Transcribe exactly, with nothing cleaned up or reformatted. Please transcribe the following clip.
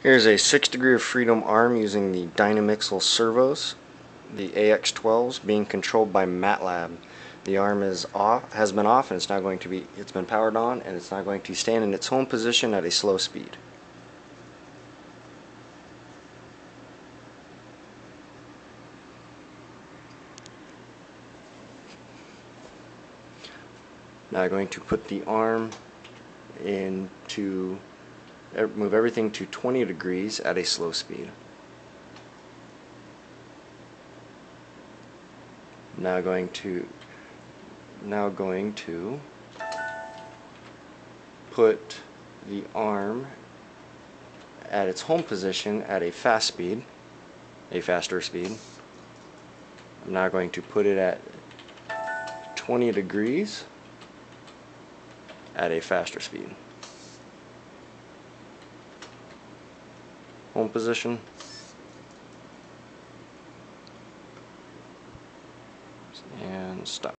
Here's a six degree of freedom arm using the Dynamixel servos, the A X twelves, being controlled by Matlab. The arm is off, has been off, and it's now going to be, it's been powered on, and it's now going to stand in its home position at a slow speed. Now I'm going to put the arm into, move everything to twenty degrees at a slow speed. Now going to, now going to put the arm at its home position at a fast speed, a faster speed. I'm now going to put it at twenty degrees at a faster speed. Home position. And stop.